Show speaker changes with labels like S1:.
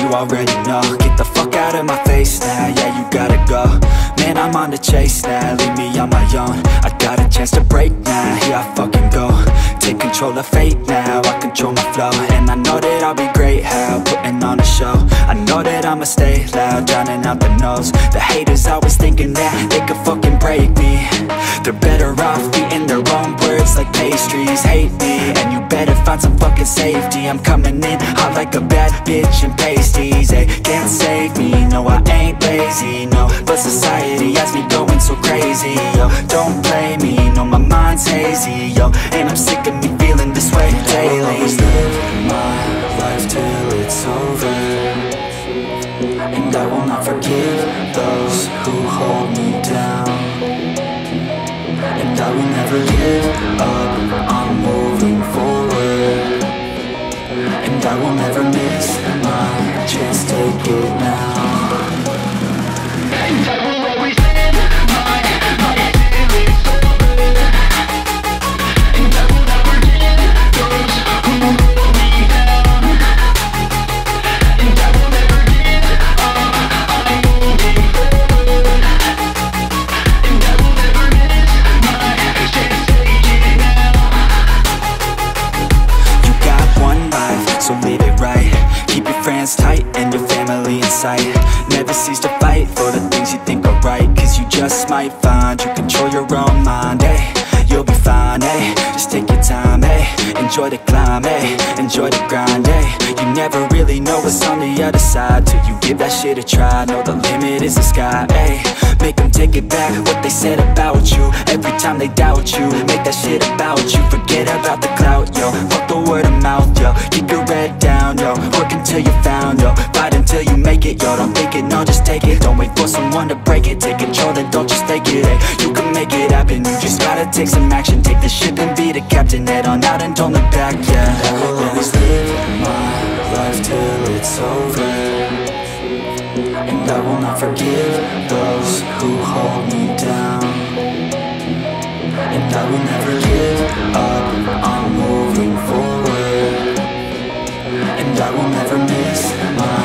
S1: you already know. Get the fuck out of my face now, yeah, you gotta go. Man, I'm on the chase now, leave me on my own. I got a chance to break now, here I fucking go. Take control of fate now, I control my flow. And I know that I'll be great, how, putting on a show. I know that I'ma stay loud, drowning out the noise. The haters always thinking that they could fucking break me. They're better off eating their own words like pastries. Hate me, and you better find some fucking safety. I'm coming in hot like a bad bitch in pasties. They can't save me, no I ain't lazy, no. But society has me going so crazy, yo. Don't blame me, no my mind's hazy, yo. And I'm sick of me feeling this way daily. I'll always live my life till it's over, and I will not forgive those who hold me down. And I will never give up, I'm moving forward. And I will never miss my chance, take it now. And I will always live my life till it's over, and I will never give those who hold me down. And I will never give up, I'm moving forward. And I will never miss my chance, take it now. You got one life, so live it right. Keep your friends tight and your family in sight. Never cease to fight for the things you think are right, cause you just might find you control your own mind, eh? You'll be fine, eh? Just take your time, eh? Enjoy the climb, eh? Enjoy the grind, eh? You never really know what's on the other side till you give that shit a try. Know the limit is the sky, eh? Make them take it back, what they said about you. Every time they doubt you, make that shit about you. Forget about the clout, yo. Fuck the word of mouth, yo. Keep your head down, yo. Work until you found, yo. Fight until you make it, yo. Don't think it, no, just take it. Don't wait for someone to break it. Take control, then don't just take it, eh? You can make it happen, you just gotta take some action. Take the ship and be the captain. Head on out and don't look back, yeah. I will always live my life till it's over, and I will not forgive those who hold me down. And I will never give up, I'm moving forward. And I will never miss my